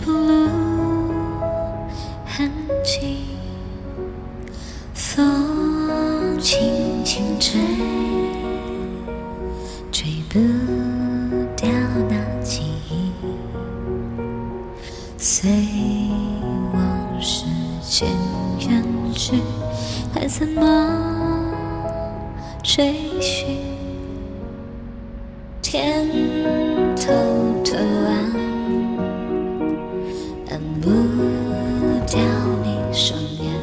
不露痕迹。风轻轻吹，吹不掉那记忆。随往事渐远去，还怎么追寻？天偷偷按不掉你双眼，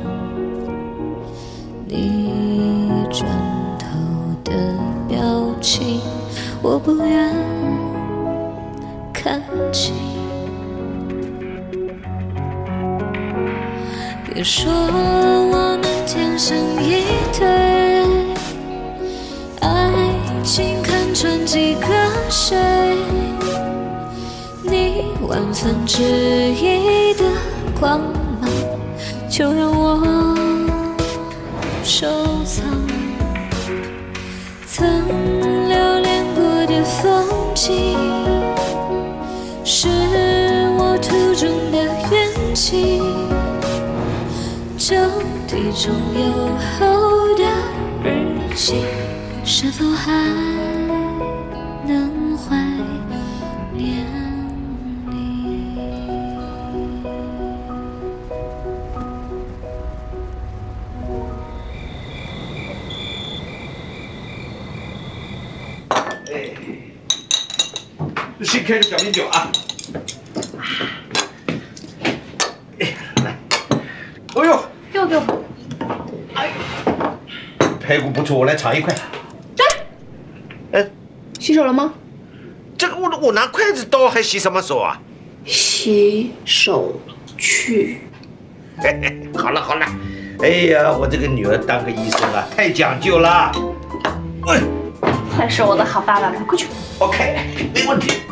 你转头的表情，我不愿看清。别说我们天生一对，爱情看穿几个谁？你万分之一的光芒，就让我收藏。曾留恋过的风景，是我途中的缘起。旧地中有后的日记，是否还能怀念你？ 哎，新开的小米酒啊！哎，来，哦呦， 给我。 哎，排骨不错，我来尝一块。哎， 洗手了吗？ 这个我拿筷子刀还洗什么手啊？ 洗手去。 嘿嘿，好了好了，哎呀，我这个女儿当个医生啊，太讲究了。哎， 才是我的好爸爸们，快去。 OK， 没问题。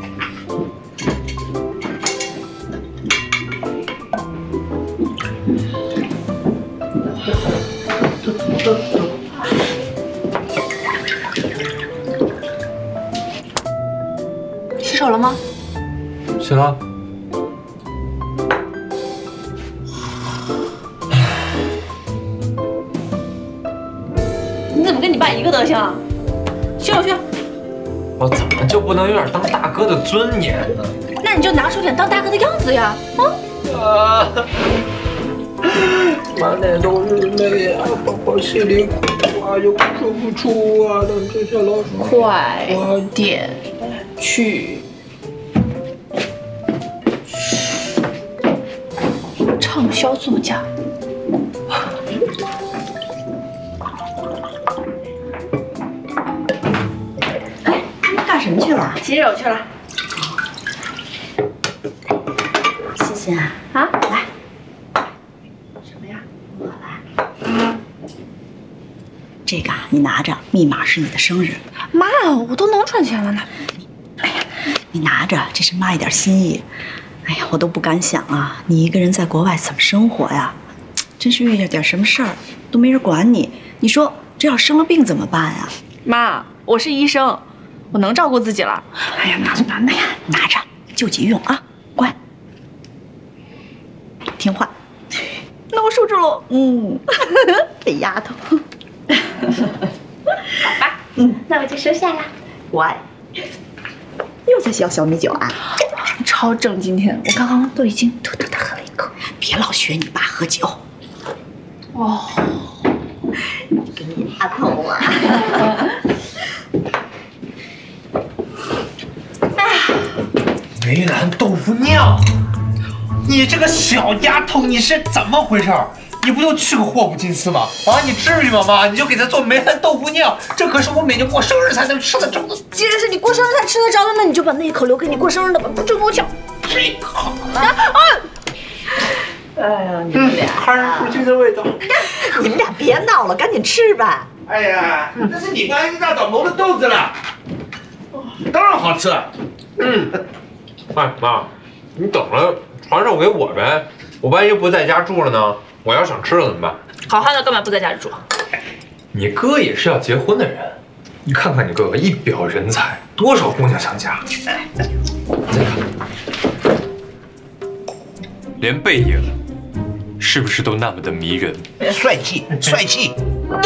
洗手了吗？ 洗了。 你怎么跟你爸一个德行啊？洗手去。 我怎么就不能有点当大哥的尊严呢？ 那你就拿出点当大哥的样子呀！ 啊！满脸都是泪啊，宝宝心里苦啊，又说不出啊，让这小老鼠快点去。畅销作家。 哎，干什么去了？ 洗手去了。 欣欣啊，来。 什么呀？ 我来。这个啊，你拿着，密码是你的生日。 妈，我都能赚钱了呢。 哎呀，你拿着，这是妈一点心意。哎呀，我都不敢想啊，你一个人在国外怎么生活呀？真是遇见点什么事儿都没人管你。你说这要生了病怎么办呀？ 妈，我是医生，我能照顾自己了。 哎呀，拿着，救急用啊，乖，听话。 那我守住喽。 这丫头。 好吧，那我就收下啦。 乖。又在削小米酒啊？ 超正，今天我刚刚都已经偷偷的喝了一口。 别老学你爸喝酒。 哦， 给你丫头啊。 梅兰豆腐酿，你这个小丫头，你是怎么回事？你不就去个霍普金斯吗？啊，你至于吗，妈？你就给他做梅兰豆腐酿，这可是我每年过生日才能吃得着的。 既然是你过生日才吃得着的，那你就把那一口留给你过生日的吧，不准给我抢。 这好了。 哎呀，你们俩还是父亲的味道。 你们俩别闹了，赶紧吃吧。 哎呀，那是你刚一大早磨的豆子了，当然好吃了。 哎妈，你等着传授给我呗，我万一不在家住了呢？我要想吃了怎么办？ 好汉子干嘛不在家里住？ 你哥也是要结婚的人，你看看你哥哥一表人才，多少姑娘想嫁。再看， 连背影是不是都那么的迷人？ 帅气，帅气，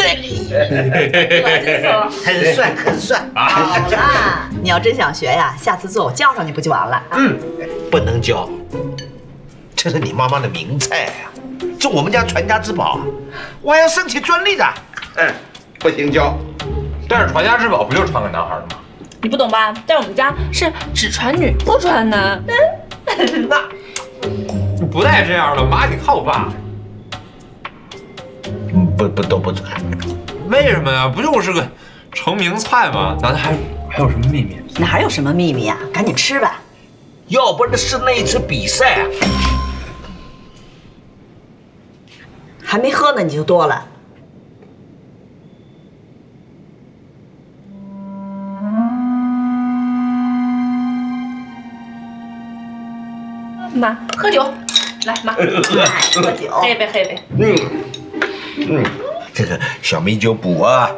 很帅，很帅。 好啦，你要真想学呀，下次做我教上你不就完了？ 不能教，这是你妈妈的名菜啊，这我们家传家之宝啊，我还要申请专利的。不行教。 但是传家之宝不就传给男孩的吗？ 你不懂吧？在我们家是只传女不传男。 那不带这样的，妈，你看我爸。 都不传。 为什么呀？不就是个成名菜吗？难道还有什么秘密？ 哪有什么秘密呀？赶紧吃吧。 要不然是那一次比赛啊。 还没喝呢你就多了。 妈，喝酒，来妈， 喝酒， 喝一杯，喝一杯。 这个小米酒补啊。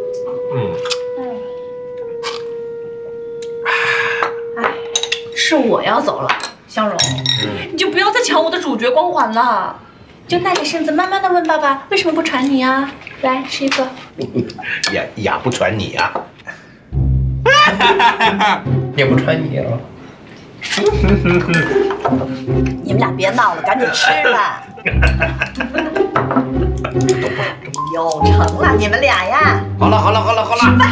是我要走了，香蓉，你就不要再抢我的主角光环了，就耐着性子慢慢的问爸爸为什么不传你啊？来吃一个。 雅不传你啊。 也不传你了。 你们俩别闹了，赶紧吃吧。有成了，你们俩呀！ 好了。 吃吧。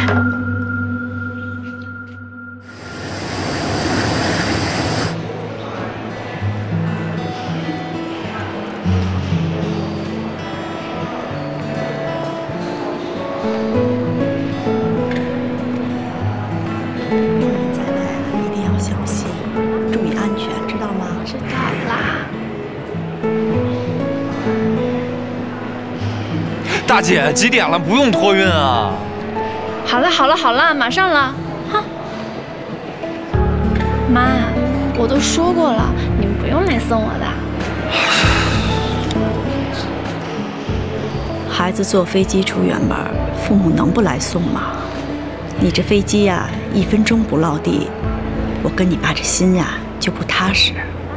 在外一定要小心，注意安全，知道吗？ 知道啦。 大姐，几点了？不用托运啊。 好了，马上了。哈，妈，我都说过了，你们不用来送我的。 孩子坐飞机出远门，父母能不来送吗？你这飞机呀，1分钟不落地，我跟你爸这心呀就不踏实。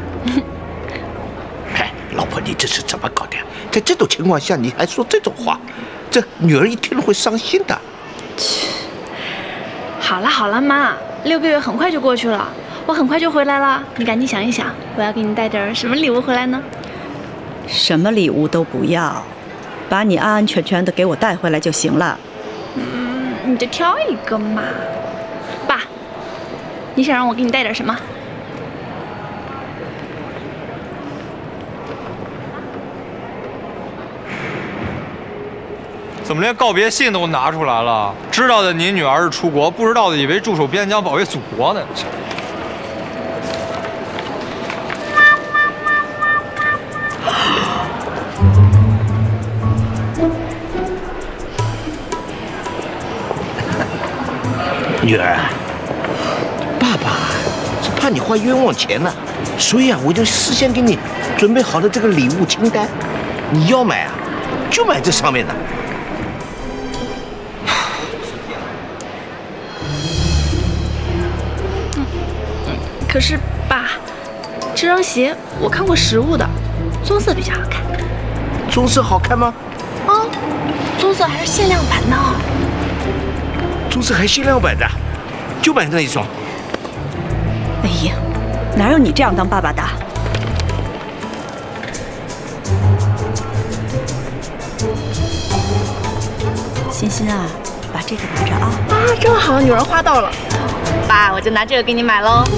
哎，老婆，你这是怎么搞的？在这种情况下你还说这种话，这女儿一听了会伤心的。 好了，妈，6个月很快就过去了，我很快就回来了。你赶紧想一想，我要给你带点什么礼物回来呢？ 什么礼物都不要，把你安安全全的给我带回来就行了。 你就挑一个嘛。爸，你想让我给你带点什么？ 怎么连告别信都拿出来了？知道的你女儿是出国，不知道的以为驻守边疆保卫祖国呢。 女儿，爸爸是怕你花冤枉钱了，所以啊，我就事先给你准备好了这个礼物清单，你要买啊，就买这上面的。 可是爸，这双鞋我看过实物的，棕色比较好看。 棕色好看吗？ 哦，棕色还是限量版呢。 棕色还限量版的，就买那一双。 哎呀，哪有你这样当爸爸的？欣欣啊，把这个拿着啊。 啊，正好女儿花到了，爸，我就拿这个给你买喽。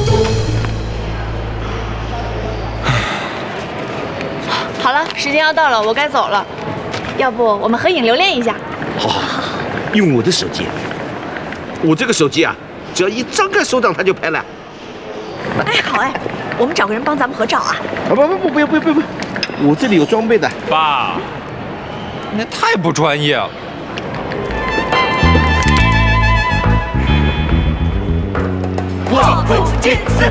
好了，时间要到了，我该走了。要不我们合影留念一下？ 好，用我的手机。我这个手机啊，只要一张开手掌，它就拍了。 哎，好哎，我们找个人帮咱们合照啊。 不，我这里有装备的。 爸，你也太不专业了。 我不仅是，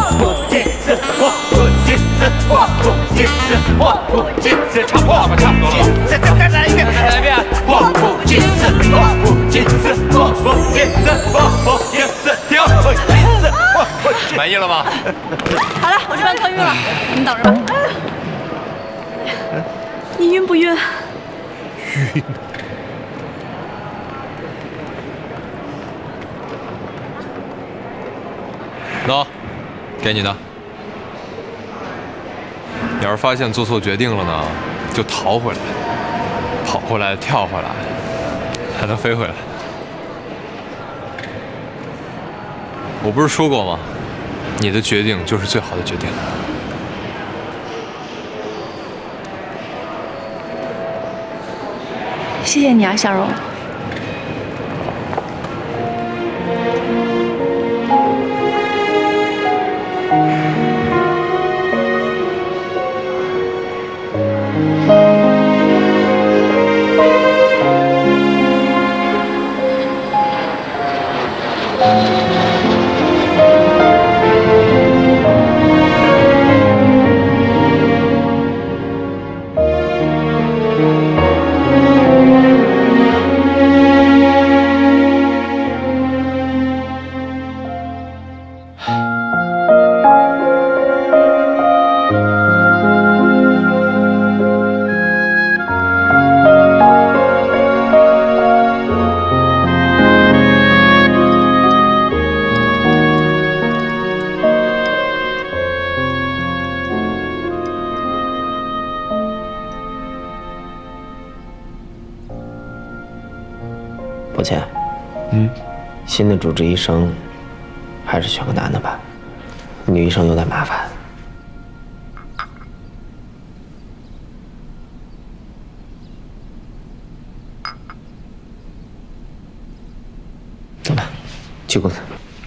差不多了吧？差不多了。 再来一遍， 我不仅是， 停。满意了吗？ 好了，我去办客运了，你们等着吧。 你晕不晕？ 晕。喏，给你的。要是发现做错决定了呢，就逃回来，跑回来，跳回来，还能飞回来。我不是说过吗？你的决定就是最好的决定。 谢谢你啊，向荣。 抱歉，新的主治医生还是选个男的吧，女医生有点麻烦。走吧，去公司。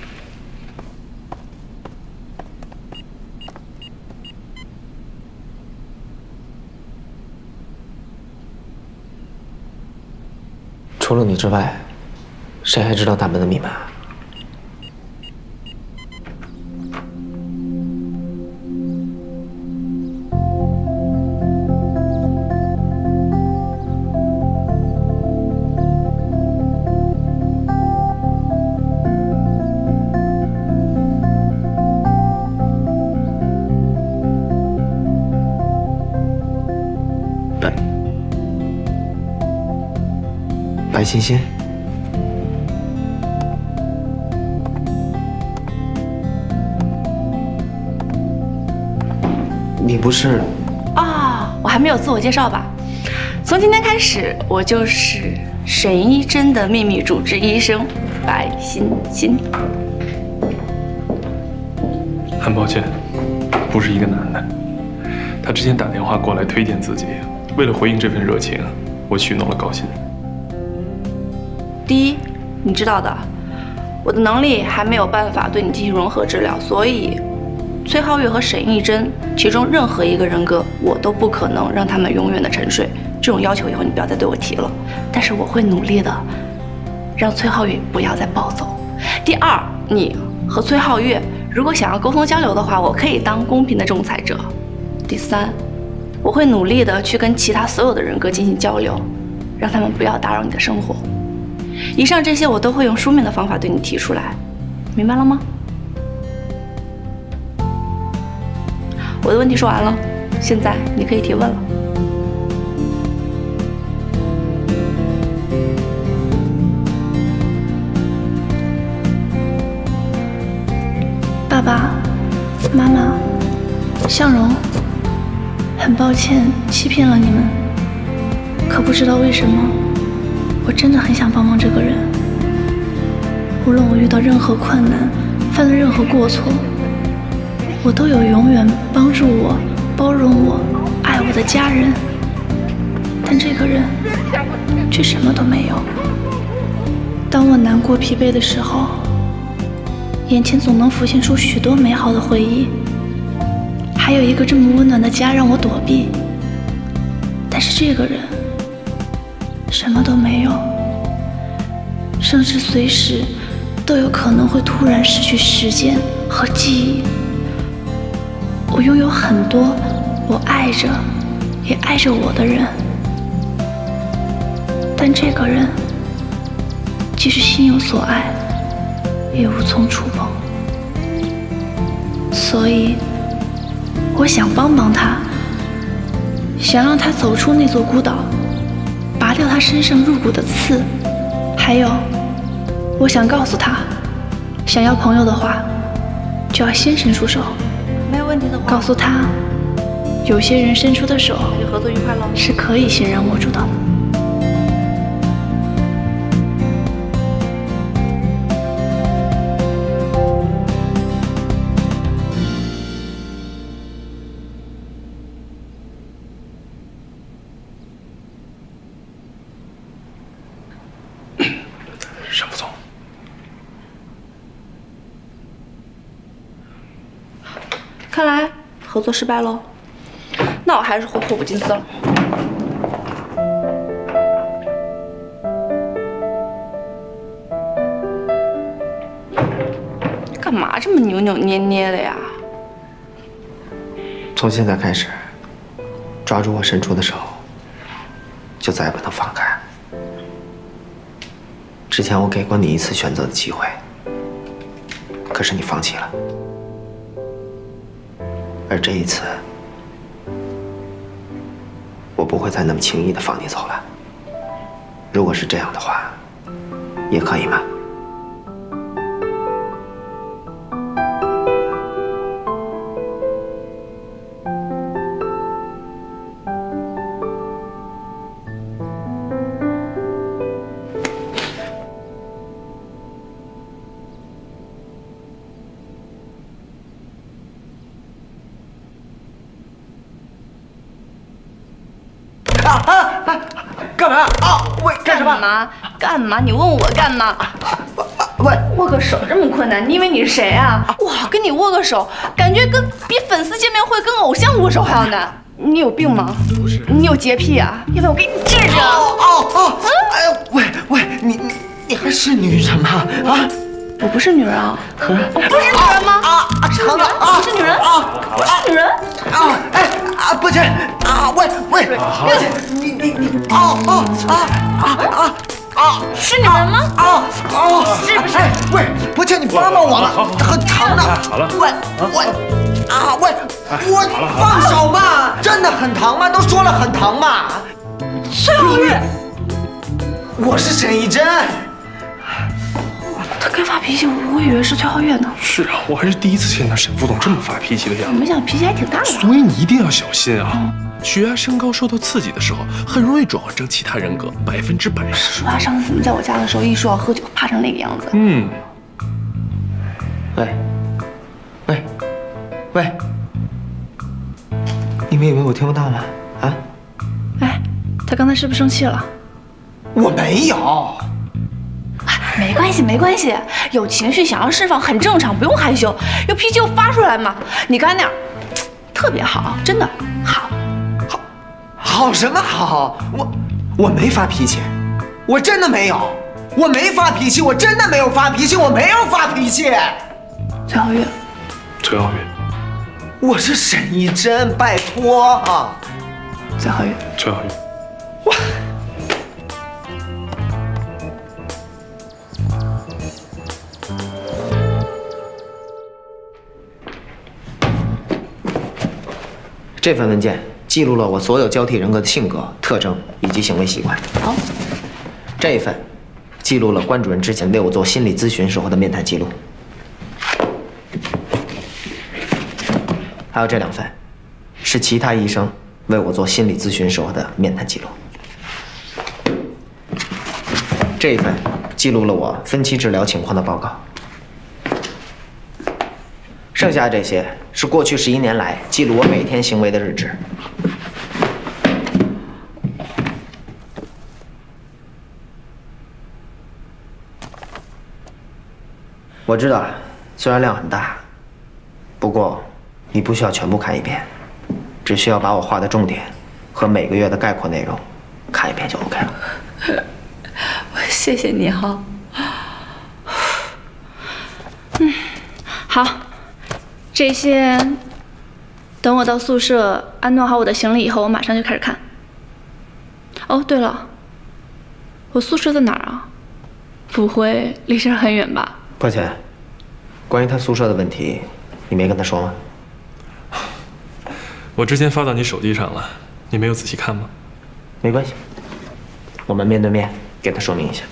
除了你之外，谁还知道大门的密码？白欣欣，你不是？ 啊，我还没有自我介绍吧？从今天开始，我就是沈一真的秘密主治医生白欣欣。 很抱歉，不是一个男的。他之前打电话过来推荐自己，为了回应这份热情，我许诺了高薪。 第一，你知道的，我的能力还没有办法对你进行融合治疗，所以崔皓月和沈一真其中任何一个人格，我都不可能让他们永远的沉睡。这种要求以后你不要再对我提了。但是我会努力的，让崔皓月不要再暴走。第二，你和崔皓月如果想要沟通交流的话，我可以当公平的仲裁者。第三，我会努力的去跟其他所有的人格进行交流，让他们不要打扰你的生活。以上这些我都会用书面的方法对你提出来，明白了吗？我的问题说完了，现在你可以提问了。 爸爸妈妈，向荣，很抱歉欺骗了你们，可不知道为什么，我真的很想帮帮这个人。无论我遇到任何困难，犯了任何过错，我都有永远帮助我、包容我、爱我的家人。但这个人却什么都没有。当我难过、疲惫的时候，眼前总能浮现出许多美好的回忆，还有一个这么温暖的家让我躲避。但是这个人什么都没有，甚至随时都有可能会突然失去时间和记忆。我拥有很多我爱着也爱着我的人，但这个人即使心有所爱，也无从触碰。所以我想帮帮他， 想让他走出那座孤岛，拔掉他身上入骨的刺，还有，我想告诉他，想要朋友的话，就要先伸出手。 没有问题的话， 告诉他，有些人伸出的手那就合作愉快喽。 是可以欣然握住的。 沈副总， 看来合作失败喽。那我还是回霍普金斯了。干嘛这么扭扭捏捏的呀？ 从现在开始，抓住我伸出的手，就再也不能放开。之前我给过你一次选择的机会，可是你放弃了。而这一次，我不会再那么轻易的放你走了。如果是这样的话，也可以吗？ 干嘛啊？喂，干什么？ 干嘛？你问我干嘛？ 喂， 握个手这么困难？你以为你是谁啊？哇，跟你握个手，感觉比粉丝见面会跟偶像握手还要难。你有病吗？ 不是， 你有洁癖啊？要不然我给你治治。 哎呀，喂，你还是女人吗？啊？ 我不是女人啊！我不是女人吗？是女人？我是女人？我是女人？ 抱歉喂，抱歉，你是女人吗？是不是？ 喂，抱歉，你帮帮我了，很疼的。 好了， 喂，我放手嘛，真的很疼吗？都说了很疼嘛。 崔皓月， 我是沈一真。 他刚发脾气，我以为是崔皓月呢。 是啊，我还是第一次见到沈副总这么发脾气的样子。 没想到脾气还挺大的。 所以你一定要小心啊！血压升高受到刺激的时候，很容易转化成其他人格，100%。 说他上次你在我家的时候，一说要喝酒，怕成那个样子。 喂，你们以为我听不到吗？啊？ 哎，他刚才是不是生气了？ 我没有。 没关系，有情绪想要释放很正常，不用害羞，有脾气就发出来嘛。你刚才那样，特别好，真的好什么好？我没发脾气，我真的没有，我没发脾气，我真的没有发脾气，我没有发脾气。 崔皓月， 我是沈一真，拜托啊！ 崔皓月， 我。 这份文件记录了我所有交替人格的性格特征以及行为习惯。 好， 这一份记录了关主任之前为我做心理咨询时候的面谈记录。还有这2份，是其他医生为我做心理咨询时候的面谈记录。这一份记录了我分期治疗情况的报告。剩下的这些是过去11年来记录我每天行为的日志。我知道，虽然量很大，不过你不需要全部看一遍，只需要把我画的重点和每个月的概括内容看一遍就 OK 了。 谢谢你哈。 好，这些等我到宿舍安顿好我的行李以后，我马上就开始看。哦，对了，我宿舍在哪儿啊？不会离这儿很远吧？ 抱歉，关于他宿舍的问题，你没跟他说吗？ 我之前发到你手机上了， 你没有仔细看吗？ 没关系，我们面对面给他说明一下。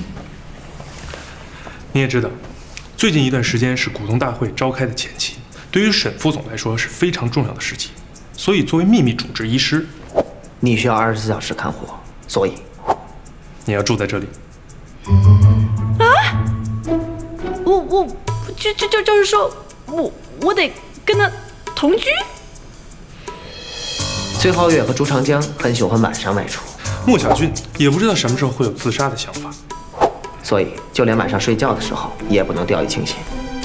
你也知道，最近一段时间是股东大会召开的前期，对于沈副总来说是非常重要的时期，所以作为秘密主治医师， 你需要24小时看护，所以你要住在这里。 啊？就是说，我得跟他同居。 崔皓月和朱长江很喜欢晚上外出， 穆小俊也不知道什么时候会有自杀的想法， 所以就连晚上睡觉的时候也不能掉以轻心。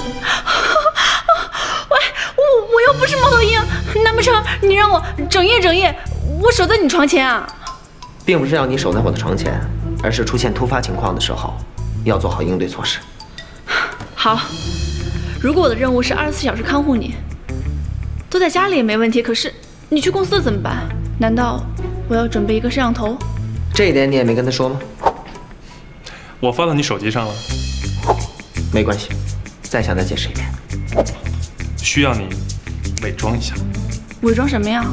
喂，我又不是猫头鹰，难不成你让我整夜我守在你床前啊？ 并不是让你守在我的床前，而是出现突发情况的时候，要做好应对措施。 好，如果我的任务是24小时看护你，都在家里也没问题。可是你去公司怎么办？难道我要准备一个摄像头？ 这一点你也没跟他说吗？ 我发到你手机上了。 没关系，再向他解释一遍。 需要你伪装一下。 伪装什么呀？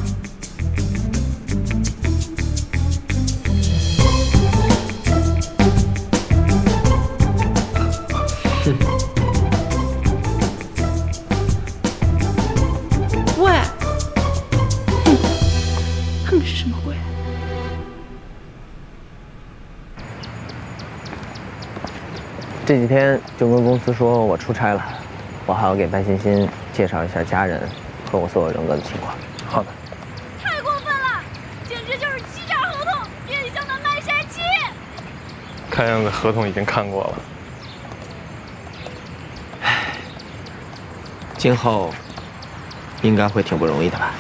喂，哼，是什么鬼？ 这几天就跟公司说我出差了，我还要给白欣欣介绍一下家人和我所有人格的情况。 好的。 太过分了，简直就是欺诈合同，变相的卖身契。 看样子合同已经看过了。 今后应该会挺不容易的吧？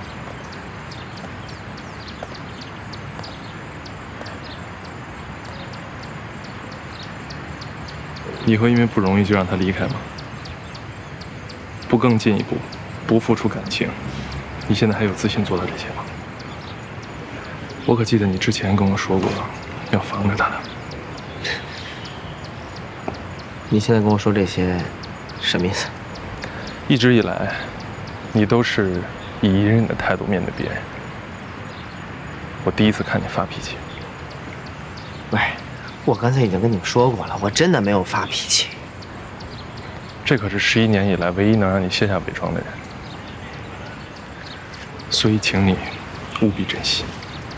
你会因为不容易就让他离开吗？不更进一步，不付出感情，你现在还有自信做到这些吗？我可记得你之前跟我说过，要防着他的。 你现在跟我说这些，什么意思？ 一直以来，你都是以隐忍的态度面对别人。我第一次看你发脾气。 喂，我刚才已经跟你们说过了，我真的没有发脾气。 这可是11年以来唯一能让你卸下伪装的人，所以请你务必珍惜。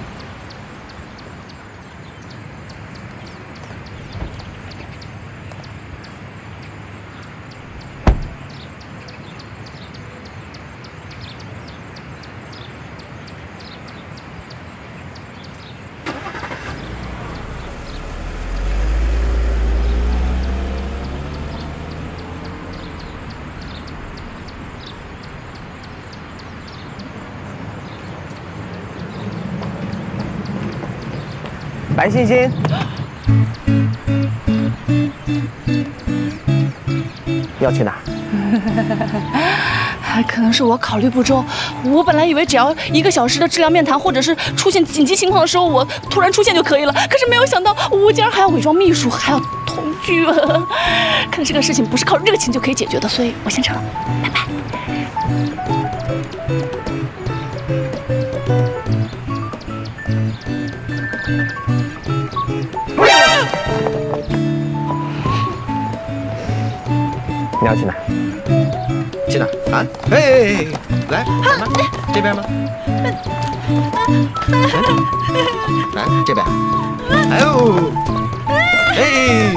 白欣欣，要去哪儿？ 可能是我考虑不周，我本来以为只要1个小时的质量面谈，或者是出现紧急情况的时候，我突然出现就可以了。可是没有想到，我竟然还要伪装秘书，还要同居。看来这个事情不是靠热情就可以解决的，所以我先撤了，拜拜。 你要去哪儿？去哪儿啊？哎，来，什么？这边吗？来这边。哎呦，哎。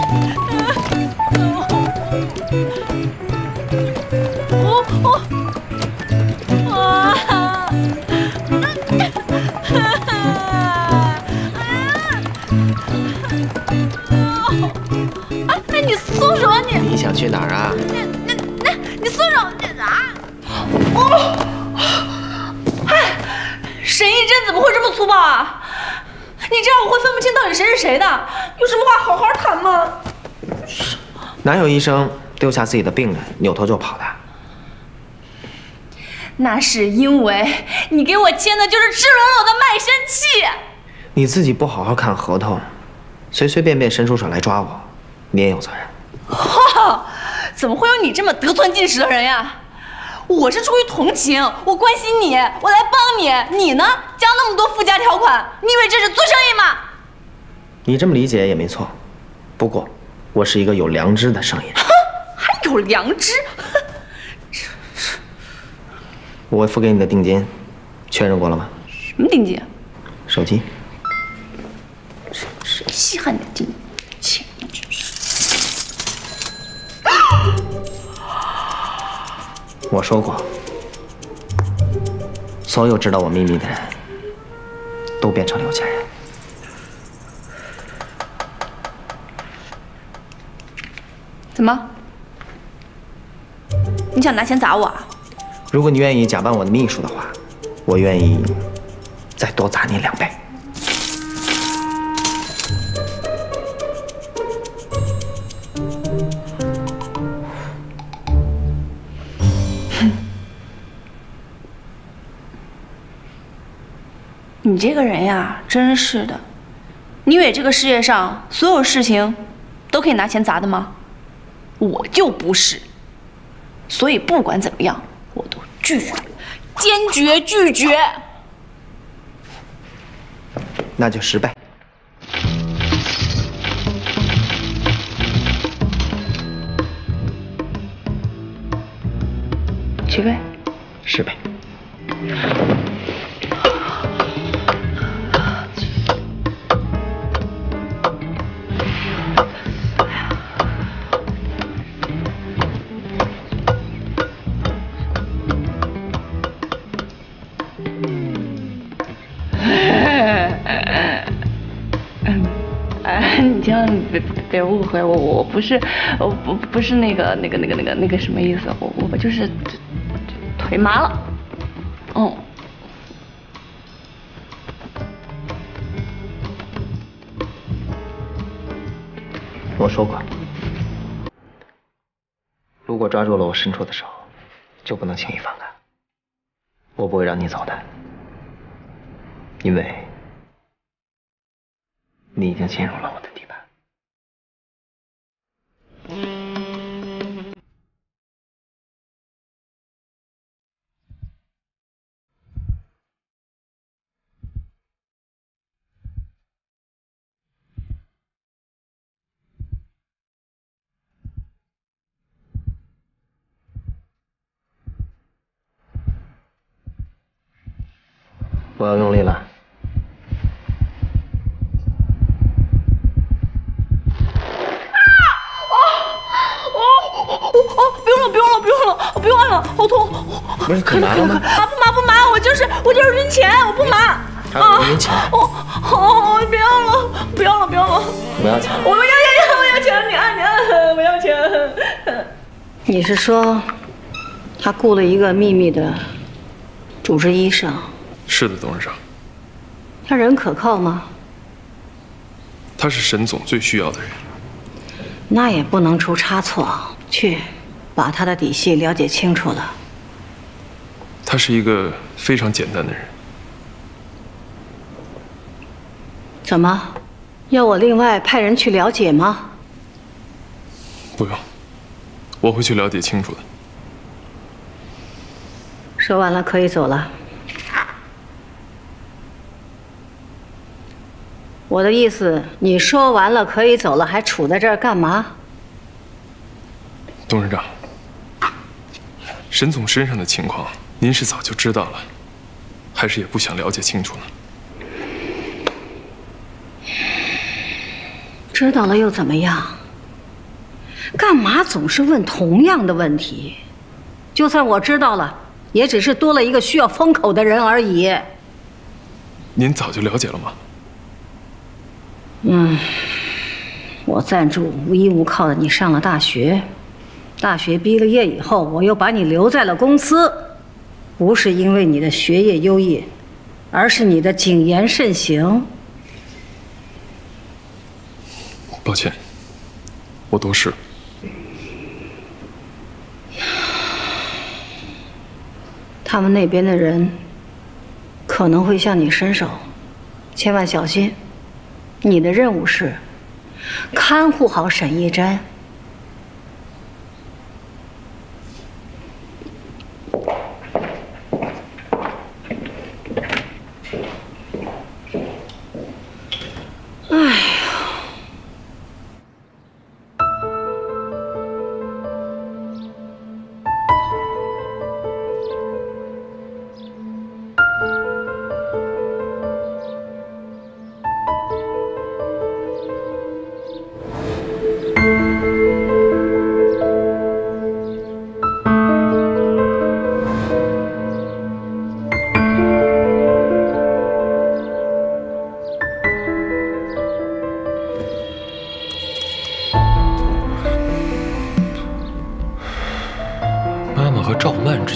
哎，你松手啊你！ 你想去哪儿啊？ 你松手！你啊！哦！哎，沈一真怎么会这么粗暴啊？你这样我会分不清到底谁是谁的。有什么话好好谈嘛。 哪有医生丢下自己的病人扭头就跑的？ 那是因为你给我签的就是赤裸裸的卖身契。 你自己不好好看合同，随随便便伸出手来抓我，你也有责任。 哈，怎么会有你这么得寸进尺的人呀？ 我是出于同情，我关心你，我来帮你。你呢，加那么多附加条款，你以为这是做生意吗？ 你这么理解也没错，不过我是一个有良知的商业人。 还有良知？ 我付给你的定金，确认过了吗？ 什么定金？ 手机。 谁稀罕你的定金？ 我说过，所有知道我秘密的人都变成了有钱人。 怎么？你想拿钱砸我啊？ 如果你愿意假扮我的秘书的话，我愿意再多砸你2倍。 你这个人呀，真是的。你以为这个世界上所有事情都可以拿钱砸的吗？我就不是。所以不管怎么样，我都拒绝，坚决拒绝。 那就10倍。 几倍 ？10倍。 你千万别误会我不是不是那个什么意思，我就是腿麻了， 我说过，如果抓住了我伸出的手，就不能轻易放开。我不会让你走的，因为你已经侵入了我的地盘。我要用力了。 不用按了，好痛！ 不是腿麻了吗？ 不麻，我就是晕钱，我不麻。 晕钱？ 不要了！ 不要钱？ 我要钱！你按，我要钱。 你是说，他雇了一个秘密的主治医生？ 是的，董事长。 他人可靠吗？ 他是沈总最需要的人。 那也不能出差错，去把他的底细了解清楚了。 他是一个非常简单的人。 怎么，要我另外派人去了解吗？ 不用，我会去了解清楚的。 说完了，可以走了。我的意思，你说完了可以走了，还杵在这儿干嘛？ 董事长，沈总身上的情况，您是早就知道了，还是也不想了解清楚呢？ 知道了又怎么样？干嘛总是问同样的问题？就算我知道了，也只是多了一个需要封口的人而已。 您早就了解了吗？ 我赞助无依无靠的你上了大学，大学毕了业以后，我又把你留在了公司，不是因为你的学业优异，而是你的谨言慎行。 抱歉，我多事。 他们那边的人可能会向你伸手，千万小心。你的任务是看护好沈一真。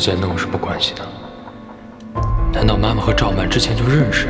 间能有什么关系呢？难道妈妈和赵曼之前就认识？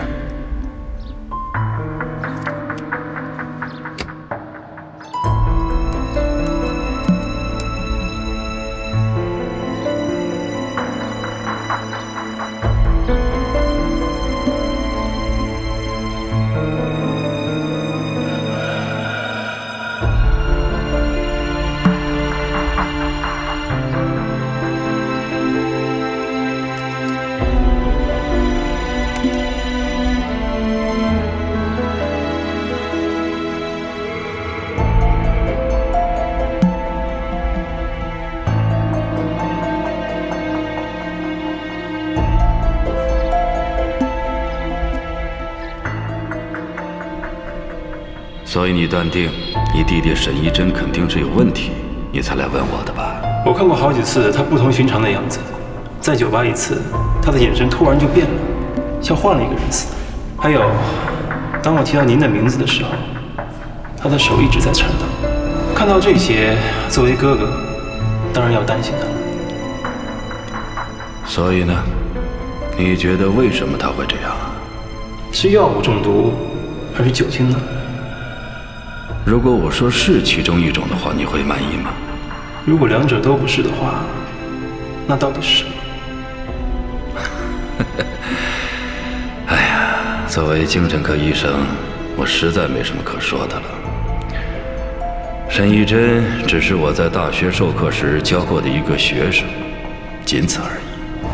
所以你断定你弟弟沈一真肯定是有问题，你才来问我的吧？ 我看过好几次他不同寻常的样子，在酒吧一次，他的眼神突然就变了，像换了一个人似的。还有，当我提到您的名字的时候，他的手一直在颤抖。看到这些，作为哥哥，当然要担心他了。 所以呢，你觉得为什么他会这样啊？ 是药物中毒，还是酒精呢？ 如果我说是其中一种的话，你会满意吗？ 如果两者都不是的话，那到底是什么？ 哎呀，作为精神科医生，我实在没什么可说的了。沈一真只是我在大学授课时教过的一个学生，仅此而已。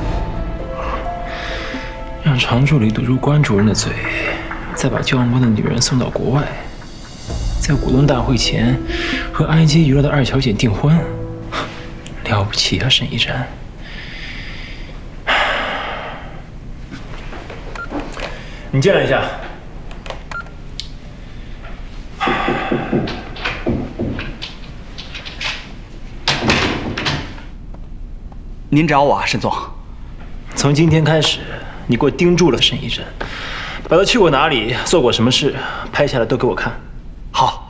让常助理堵住关主任的嘴，再把交往过的女人送到国外，在股东大会前和挨街娱乐的二小姐订婚，了不起啊，沈一真！你进来一下。 您找我啊，沈总。 从今天开始，你给我盯住了沈一真，把他去过哪里、做过什么事，拍下来都给我看。 好，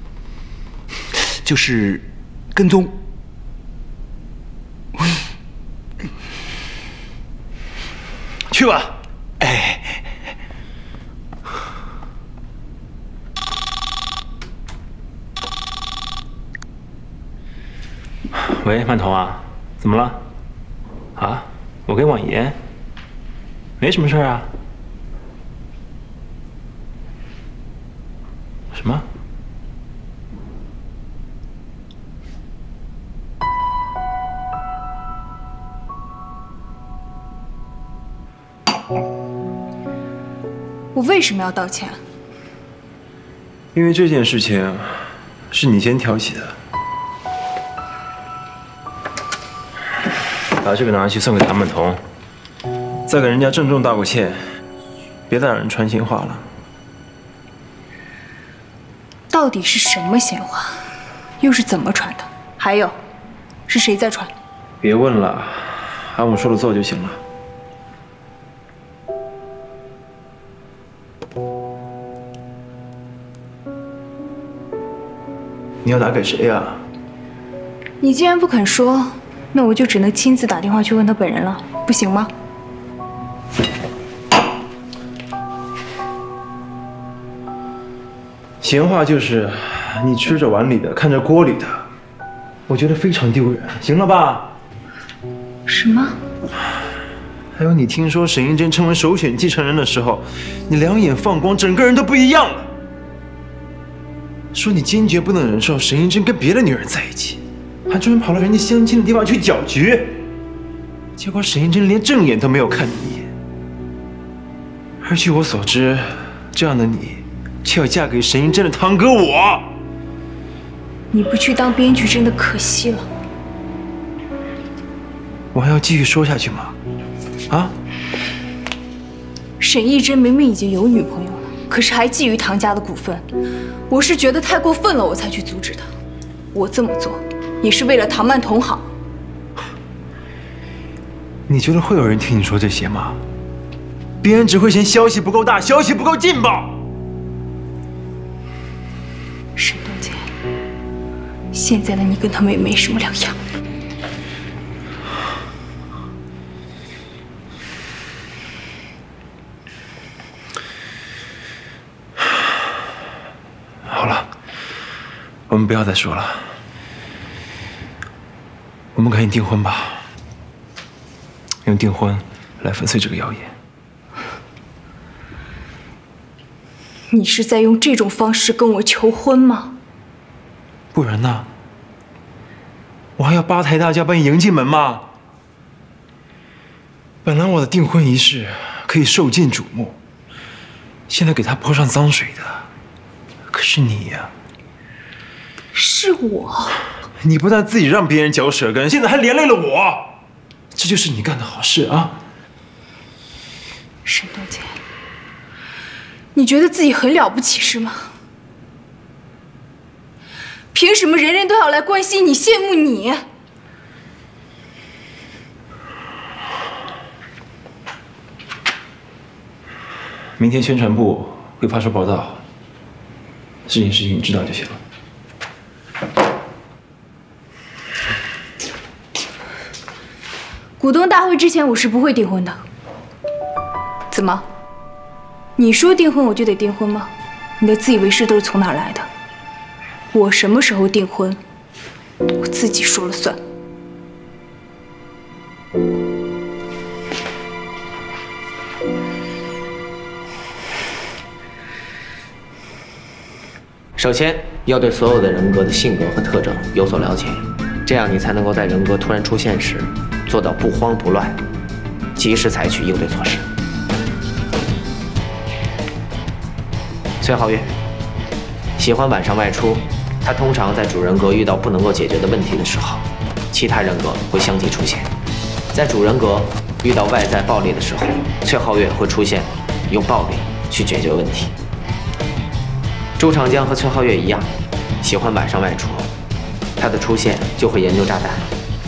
就是跟踪。 去吧。 哎。 喂，曼彤啊，怎么了？啊，我跟婉言没什么事啊。什么？ 我为什么要道歉？ 因为这件事情是你先挑起的。把这个拿去送给谭曼彤，再给人家郑重道个歉，别再让人传闲话了。 到底是什么闲话？又是怎么传的？还有，是谁在传？ 别问了，按我说的做就行了。你要打给谁呀？ 你既然不肯说，那我就只能亲自打电话去问他本人了，不行吗？ 闲话就是你吃着碗里的，看着锅里的，我觉得非常丢人，行了吧？ 什么？ 还有你听说沈一真成为首选继承人的时候，你两眼放光，整个人都不一样了。说你坚决不能忍受沈一真跟别的女人在一起，还专门跑到人家相亲的地方去搅局。结果沈一真连正眼都没有看你一眼。而据我所知，这样的你却要嫁给沈一真的堂哥我。 你不去当编剧真的可惜了。 我还要继续说下去吗？啊？ 沈一真明明已经有女朋友了，可是还觊觎唐家的股份。我是觉得太过分了，我才去阻止他。我这么做也是为了唐曼彤好。 你觉得会有人听你说这些吗？别人只会嫌消息不够大，消息不够劲爆。 沈东杰，现在的你跟他们也没什么两样。 们不要再说了，我们赶紧订婚吧，用订婚来粉碎这个谣言。 你是在用这种方式跟我求婚吗？ 不然呢？我还要八抬大轿把你迎进门吗？本来我的订婚仪式可以受尽瞩目，现在给他泼上脏水的可是你呀！ 是我。 你不但自己让别人嚼舌根，现在还连累了我，这就是你干的好事啊！ 沈东杰，你觉得自己很了不起是吗？凭什么人人都要来关心你、羡慕你？ 明天宣传部会发出报道，事情你知道就行了。 股东大会之前我是不会订婚的。怎么？你说订婚我就得订婚吗？你的自以为是都是从哪儿来的？我什么时候订婚，我自己说了算。 首先要对所有的人格的性格和特征有所了解，这样你才能够在人格突然出现时做到不慌不乱，及时采取应对措施。崔皓月喜欢晚上外出，他通常在主人格遇到不能够解决的问题的时候，其他人格会相继出现。在主人格遇到外在暴力的时候，崔皓月会出现，用暴力去解决问题。朱长江和崔皓月一样，喜欢晚上外出，他的出现就会研究炸弹。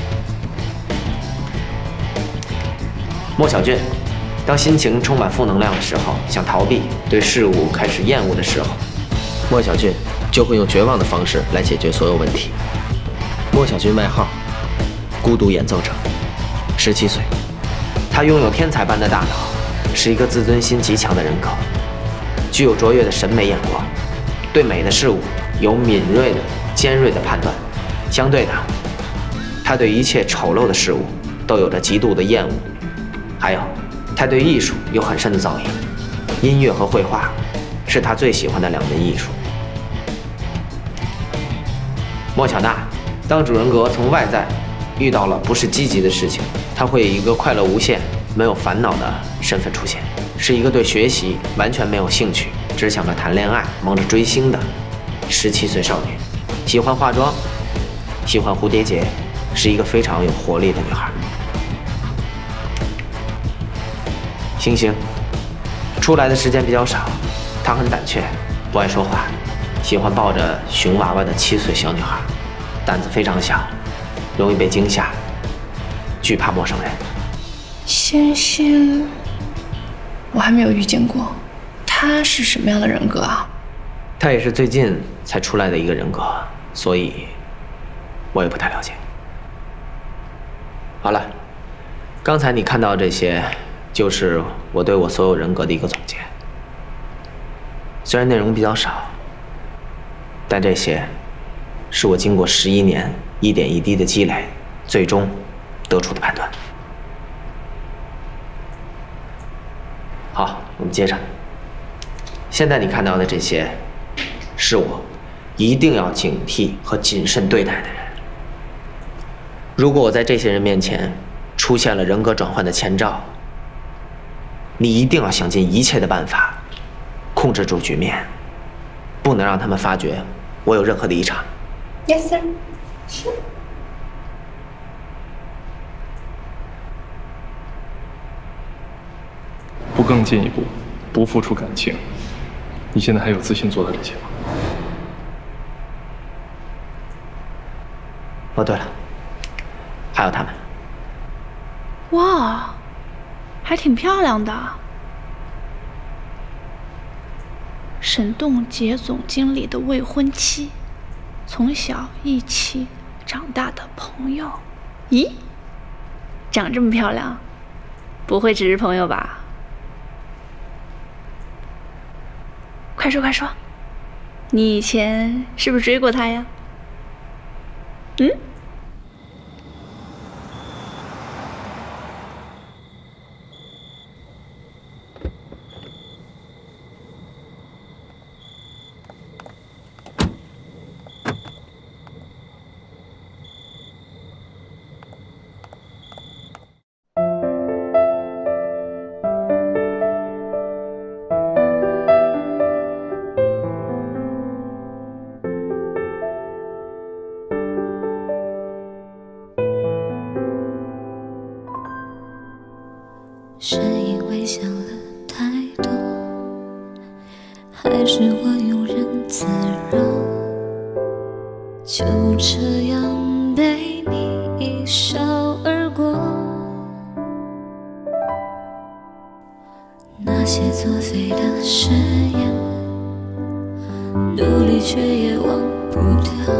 莫小俊，当心情充满负能量的时候，想逃避，对事物开始厌恶的时候，莫小俊就会用绝望的方式来解决所有问题。莫小俊外号孤独演奏者，17岁，他拥有天才般的大脑，是一个自尊心极强的人格，具有卓越的审美眼光，对美的事物有敏锐的、尖锐的判断。相对的，他对一切丑陋的事物都有着极度的厌恶。还有，他对艺术有很深的造诣，音乐和绘画是他最喜欢的2门艺术。莫巧娜，当主人格从外在遇到了不是积极的事情，他会以一个快乐无限、没有烦恼的身份出现，是一个对学习完全没有兴趣，只想着谈恋爱、忙着追星的17岁少女，喜欢化妆，喜欢蝴蝶结，是一个非常有活力的女孩。星星出来的时间比较少，她很胆怯，不爱说话，喜欢抱着熊娃娃的7岁小女孩，胆子非常小，容易被惊吓，惧怕陌生人。 星星，我还没有遇见过，她是什么样的人格啊？ 她也是最近才出来的一个人格，所以我也不太了解。好了，刚才你看到这些，就是我对我所有人格的一个总结。虽然内容比较少，但这些是我经过11年一点一滴的积累，最终得出的判断。好，我们接着。现在你看到的这些，是我一定要警惕和谨慎对待的人。如果我在这些人面前出现了人格转换的前兆，你一定要想尽一切的办法控制住局面，不能让他们发觉我有任何的异常。 Yes, sir. 不更进一步，不付出感情，你现在还有自信做到这些吗？ 哦，对了，还有他们。 哇，还挺漂亮的。沈栋杰总经理的未婚妻，从小一起长大的朋友。咦，长这么漂亮，不会只是朋友吧？快说快说，你以前是不是追过她呀？ 嗯。 是因为想了太多，还是我庸人自扰？就这样被你一笑而过。那些作废的誓言，努力却也忘不掉，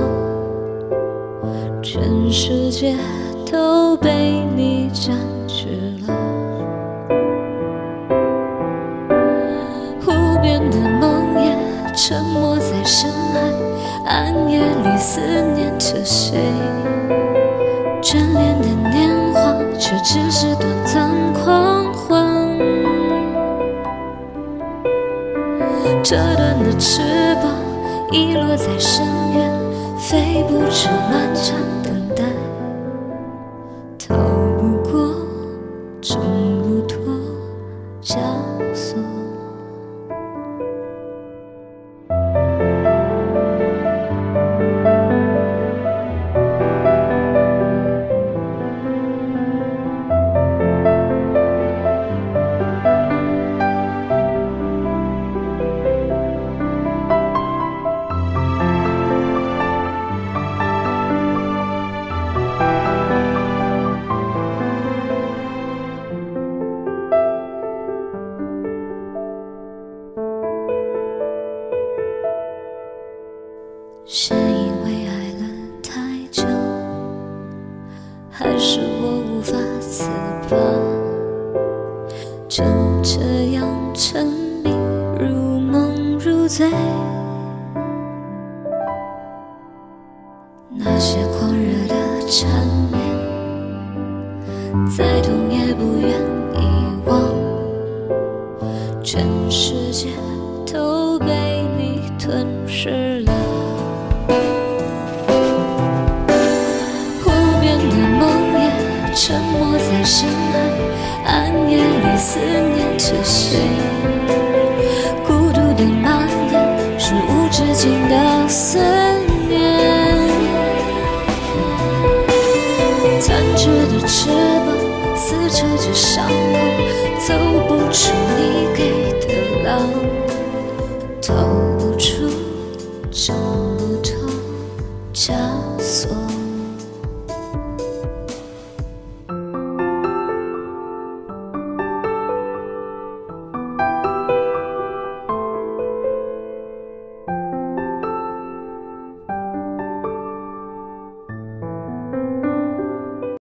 全世界都被你占据了。沉默在深海，暗夜里思念着谁？眷恋的年华，却只是短暂狂欢。折断的翅膀，遗落在深渊，飞不出漫长等待，逃不过，挣不脱枷锁。是因为爱了太久，还是我无法自拔？就这样沉迷如梦如醉，那些狂热的缠绵，再痛也不愿遗忘。全世界都被你吞噬了。沉默在深海，暗夜里思念着谁？孤独的蔓延，是无止境的思念。残缺的翅膀，撕扯着伤